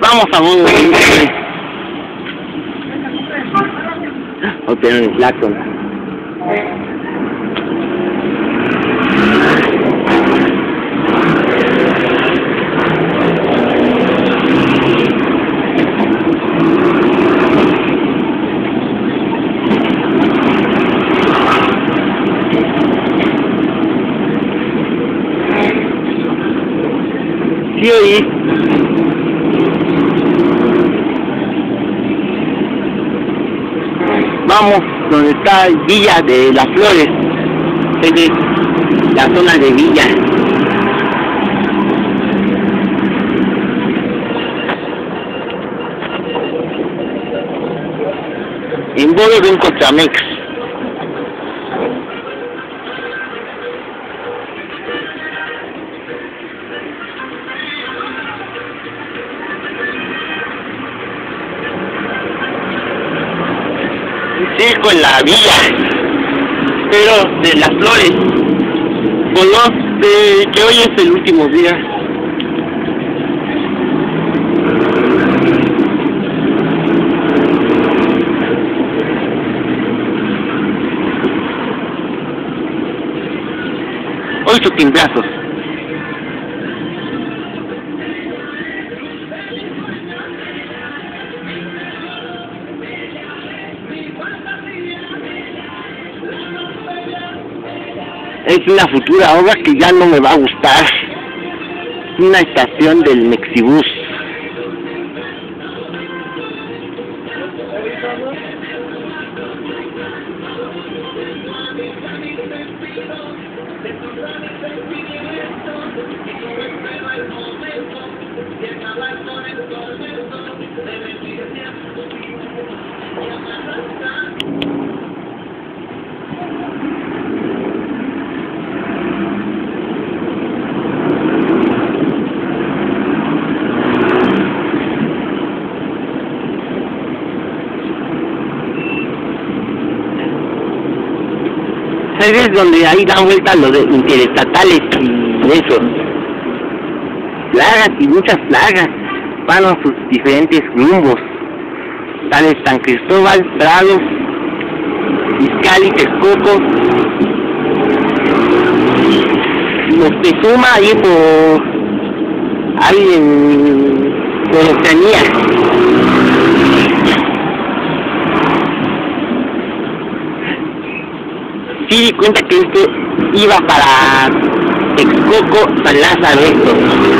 Vamos a un... O tener un claxon. Sí, oí. Vamos donde está Villa de las Flores, es la zona de Villa. En bodo de un Cochamex. Circo en la Villa, pero de las Flores, de que hoy es el último día. Hoy sus timblazos. Es una futura obra que ya no me va a gustar. Una estación del Mexibus. Es donde ahí dan vuelta lo de interestatales y eso. Plagas y muchas plagas van a sus diferentes rumbos, tales San Cristóbal, Prado, Izcalli, Texcoco, Moctezuma, ahí por Oceanía. Sí, cuenta que esto iba para Texcoco, San Lázaro, esto.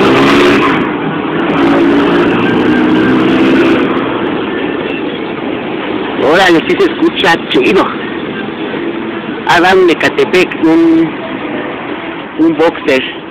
Órale, sí se escucha chido. Adam de Catepec, un boxer.